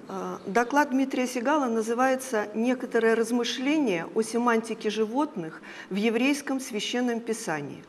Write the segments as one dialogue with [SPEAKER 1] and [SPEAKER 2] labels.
[SPEAKER 1] Доклад Дмитрия Сегала называется «Некоторые размышления о семантике животных в еврейском священном писании».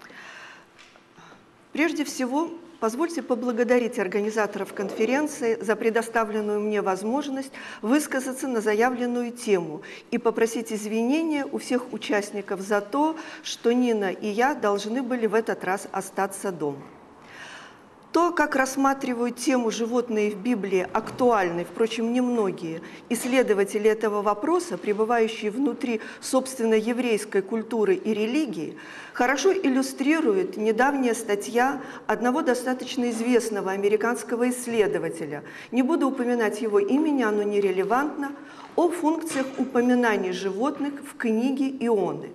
[SPEAKER 1] Прежде всего, позвольте поблагодарить организаторов конференции за предоставленную мне возможность высказаться на заявленную тему и попросить извинения у всех участников за то, что Нина и я должны были в этот раз остаться дома. То, как рассматривают тему «Животные в Библии» актуальны, впрочем, немногие исследователи этого вопроса, пребывающие внутри собственно еврейской культуры и религии, хорошо иллюстрирует недавняя статья одного достаточно известного американского исследователя, не буду упоминать его имени, оно нерелевантно, о функциях упоминаний животных в книге Ионы.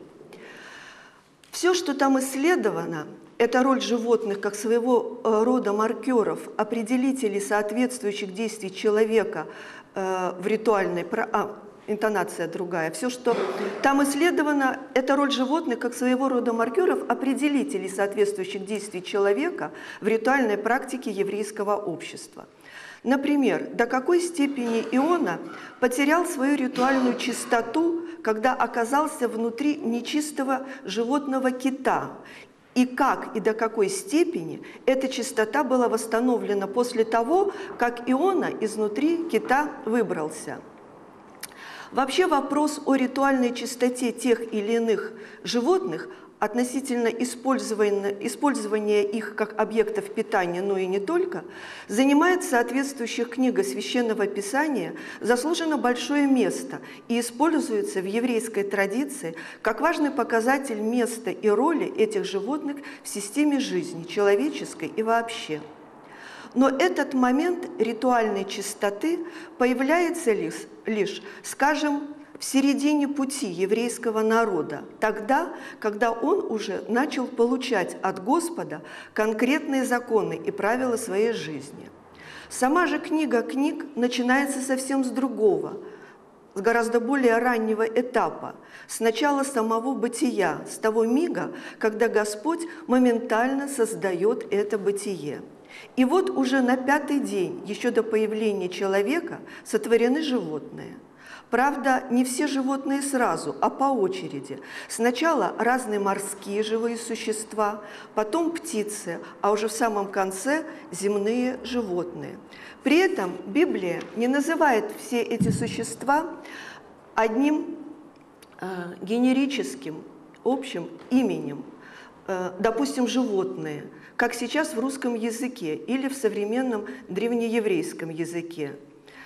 [SPEAKER 1] Все, что там исследовано, это роль животных как своего рода маркеров, определителей соответствующих действий человека в ритуальной... интонация другая. Все, что там исследовано, это роль животных как своего рода маркеров, определителей соответствующих действий человека в ритуальной практике еврейского общества. Например, до какой степени Иона потерял свою ритуальную чистоту, когда оказался внутри нечистого животного кита, и как и до какой степени эта чистота была восстановлена после того, как Иона изнутри кита выбрался. Вообще вопрос о ритуальной чистоте тех или иных животных относительно использования их как объектов питания, но и не только, занимает соответствующая книга Священного Писания заслуженно большое место и используется в еврейской традиции как важный показатель места и роли этих животных в системе жизни, человеческой и вообще. Но этот момент ритуальной чистоты появляется лишь, скажем, в середине пути еврейского народа, тогда, когда он уже начал получать от Господа конкретные законы и правила своей жизни. Сама же книга книг начинается совсем с другого, с гораздо более раннего этапа, с начала самого бытия, с того мига, когда Господь моментально создает это бытие. И вот уже на 5-й день, еще до появления человека, сотворены животные. Правда, не все животные сразу, а по очереди. Сначала разные морские живые существа, потом птицы, а уже в самом конце земные животные. При этом Библия не называет все эти существа одним генерическим, общим именем, допустим, животные, как сейчас в русском языке или в современном древнееврейском языке.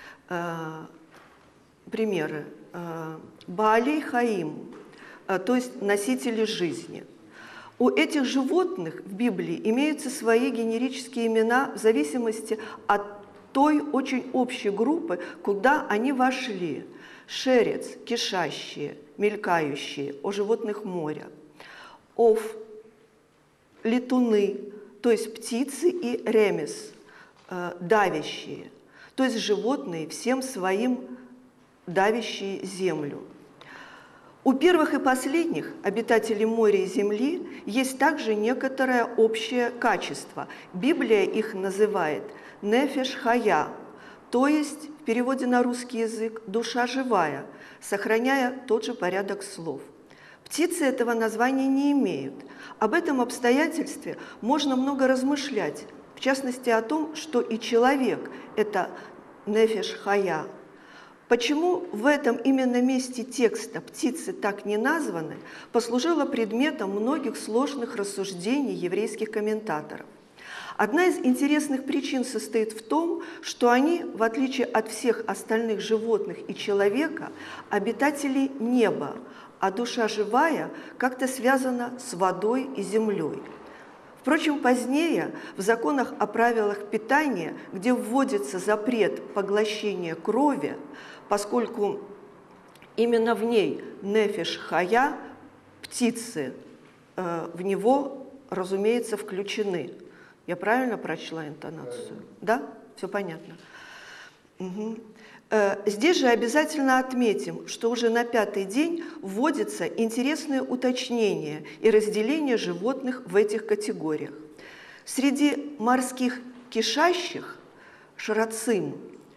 [SPEAKER 1] Примеры. Баалей Хаим, то есть носители жизни. У этих животных в Библии имеются свои генерические имена в зависимости от той очень общей группы, куда они вошли. Шерец, кишащие, мелькающие, о животных моря. Ов, летуны, то есть птицы, и ремес, давящие, то есть животные всем своим давящие землю. У первых и последних обитателей моря и земли есть также некоторое общее качество. Библия их называет «нефеш хая», то есть в переводе на русский язык «душа живая», сохраняя тот же порядок слов. Птицы этого названия не имеют. Об этом обстоятельстве можно много размышлять, в частности о том, что и человек – это «нефеш хая». Почему в этом именно месте текста птицы так не названы, послужило предметом многих сложных рассуждений еврейских комментаторов. Одна из интересных причин состоит в том, что они, в отличие от всех остальных животных и человека, обитатели неба, а душа живая как-то связана с водой и землей. Впрочем, позднее в законах о правилах питания, где вводится запрет поглощения крови, поскольку именно в ней нефеш хая, птицы в него, разумеется, включены. Я правильно прочла интонацию? Да? Все понятно. Угу. Здесь же обязательно отметим, что уже на 5-й день вводится интересное уточнение и разделение животных в этих категориях. Среди морских кишащих, шарацим,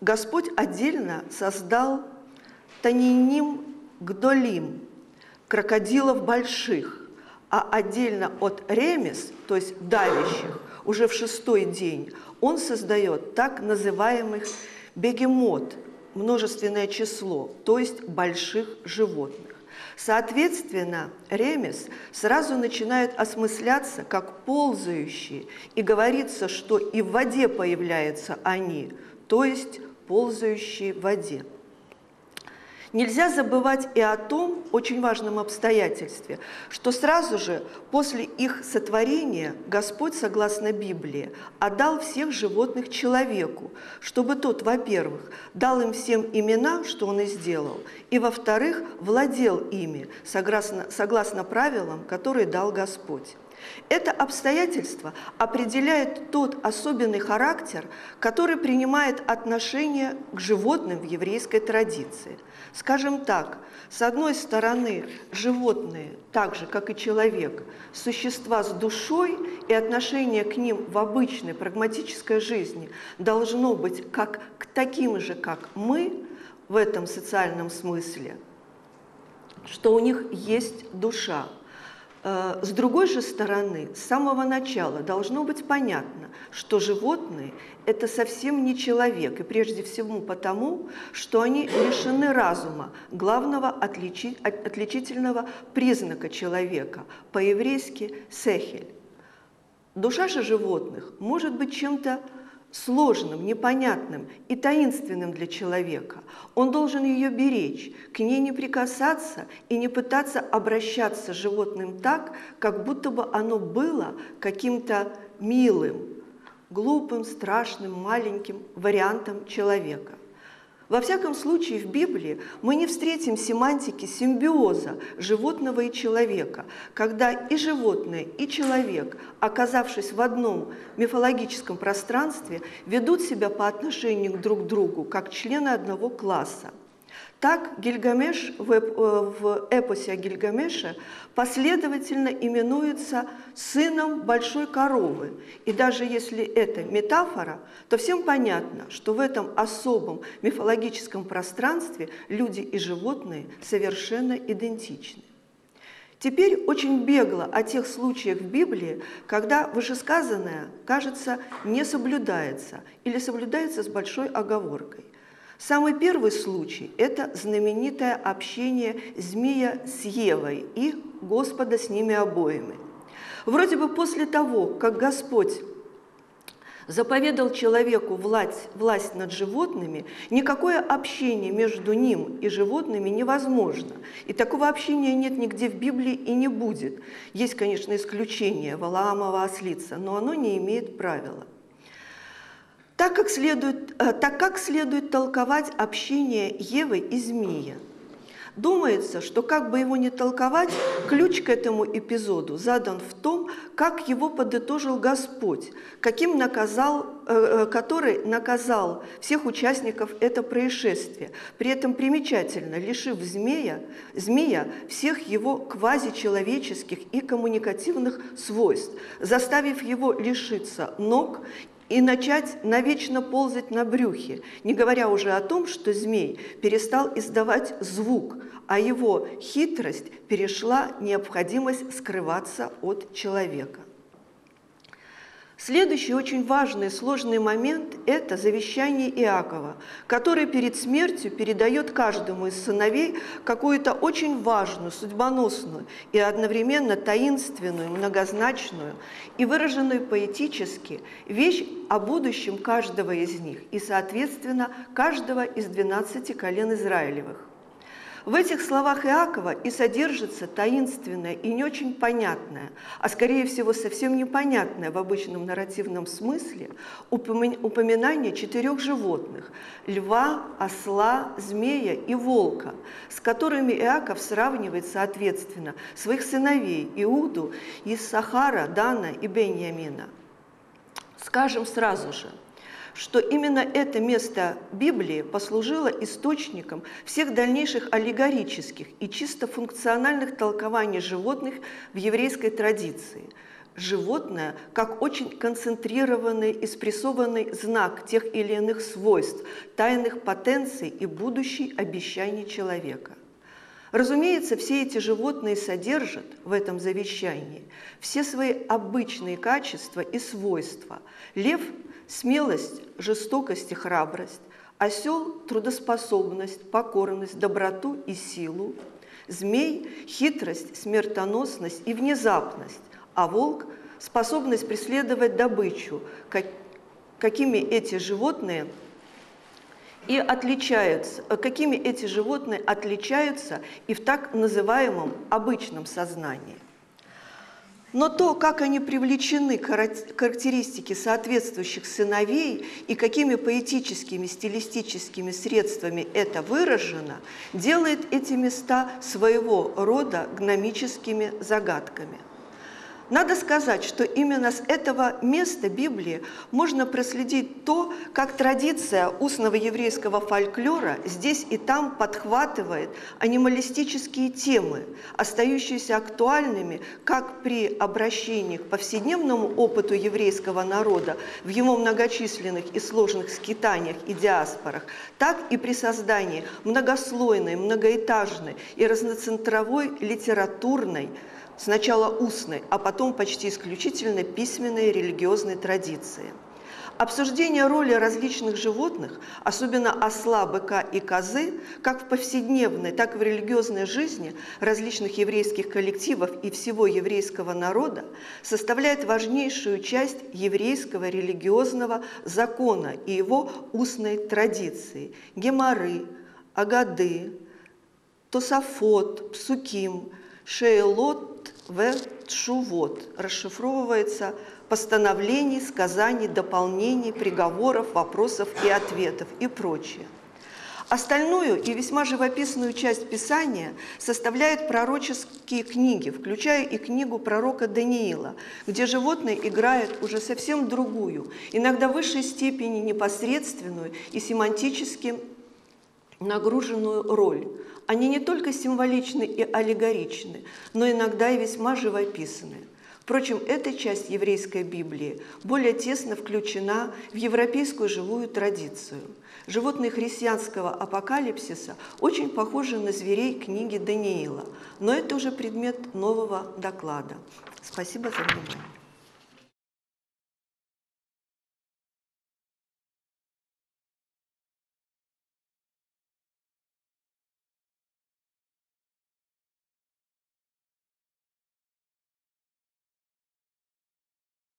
[SPEAKER 1] Господь отдельно создал таниним гдолим, крокодилов больших, а отдельно от ремес, то есть давящих, уже в 6-й день он создает так называемых бегемот, множественное число, то есть больших животных. Соответственно, ремес сразу начинает осмысляться как ползающие, и говорится, что и в воде появляются они, то есть ползающие в воде. Нельзя забывать и о том очень важном обстоятельстве, что сразу же после их сотворения Господь, согласно Библии, отдал всех животных человеку, чтобы тот, во-первых, дал им всем имена, что он и сделал, и, во-вторых, владел ими, согласно правилам, которые дал Господь. Это обстоятельство определяет тот особенный характер, который принимает отношение к животным в еврейской традиции. Скажем так, с одной стороны, животные, так же, как и человек, существа с душой, и отношение к ним в обычной прагматической жизни должно быть как к таким же, как мы, в этом социальном смысле, что у них есть душа. С другой же стороны, с самого начала должно быть понятно, что животные – это совсем не человек, и прежде всего потому, что они лишены разума, главного отличительного признака человека, по-еврейски «сехель». Душа же животных может быть чем-то сложным, непонятным и таинственным для человека. Он должен ее беречь, к ней не прикасаться и не пытаться обращаться с животным так, как будто бы оно было каким-то милым, глупым, страшным, маленьким вариантом человека. Во всяком случае, в Библии мы не встретим семантики симбиоза животного и человека, когда и животное, и человек, оказавшись в одном мифологическом пространстве, ведут себя по отношению друг к другу как члены одного класса. Так Гильгамеш в эпосе о Гильгамеше последовательно именуется сыном большой коровы. И даже если это метафора, то всем понятно, что в этом особом мифологическом пространстве люди и животные совершенно идентичны. Теперь очень бегло о тех случаях в Библии, когда вышесказанное, кажется, не соблюдается или соблюдается с большой оговоркой. Самый первый случай – это знаменитое общение змея с Евой и Господа с ними обоими. Вроде бы после того, как Господь заповедал человеку власть над животными, никакое общение между ним и животными невозможно. И такого общения нет нигде в Библии и не будет. Есть, конечно, исключение – Валаамова ослица, но оно не имеет правила. Так как следует толковать общение Евы и змея? Думается, что как бы его ни толковать, ключ к этому эпизоду задан в том, как его подытожил Господь, который наказал всех участников этого происшествия, при этом примечательно лишив змея всех его квазичеловеческих и коммуникативных свойств, заставив его лишиться ног и начать навечно ползать на брюхе, не говоря уже о том, что змей перестал издавать звук, а его хитрость перешла необходимость скрываться от человека. Следующий очень важный и сложный момент – это завещание Иакова, который перед смертью передает каждому из сыновей какую-то очень важную, судьбоносную и одновременно таинственную, многозначную и выраженную поэтически вещь о будущем каждого из них и, соответственно, каждого из 12 колен Израилевых. В этих словах Иакова и содержится таинственное и не очень понятное, а скорее всего совсем непонятное в обычном нарративном смысле упоминание 4 животных – льва, осла, змея и волка, с которыми Иаков сравнивает, соответственно, своих сыновей Иуду, Иссахара, Дана и Беньямина. Скажем сразу же, что именно это место Библии послужило источником всех дальнейших аллегорических и чисто функциональных толкований животных в еврейской традиции. животное как очень концентрированный и спрессованный знак тех или иных свойств, тайных потенций и будущей обещаний человека. Разумеется, все эти животные содержат в этом завещании все свои обычные качества и свойства. Лев – смелость, жестокость и храбрость, осел – трудоспособность, покорность, доброту и силу, змей – хитрость, смертоносность и внезапность, а волк – способность преследовать добычу, какими эти животные отличаются и в так называемом обычном сознании. Но то, как они привлечены к характеристике соответствующих сыновей и какими поэтическими, стилистическими средствами это выражено, делает эти места своего рода гномическими загадками. Надо сказать, что именно с этого места Библии можно проследить то, как традиция устного еврейского фольклора здесь и там подхватывает анималистические темы, остающиеся актуальными как при обращении к повседневному опыту еврейского народа в его многочисленных и сложных скитаниях и диаспорах, так и при создании многослойной, многоэтажной и разноцентровой литературной, сначала устной, а потом почти исключительно письменной религиозной традиции. Обсуждение роли различных животных, особенно осла, быка и козы, как в повседневной, так и в религиозной жизни различных еврейских коллективов и всего еврейского народа, составляет важнейшую часть еврейского религиозного закона и его устной традиции. Гемары, Агады, Тосафот, Псуким, Шейлот, Тшувот расшифровывается постановлений, сказаний, дополнений, приговоров, вопросов и ответов и прочее. Остальную и весьма живописную часть Писания составляют пророческие книги, включая и книгу пророка Даниила, где животные играют уже совсем другую, иногда в высшей степени непосредственную и семантически нагруженную роль. Они не только символичны и аллегоричны, но иногда и весьма живописны. Впрочем, эта часть еврейской Библии более тесно включена в европейскую живую традицию. Животные христианского апокалипсиса очень похожи на зверей книги Даниила, но это уже предмет нового доклада. Спасибо за внимание.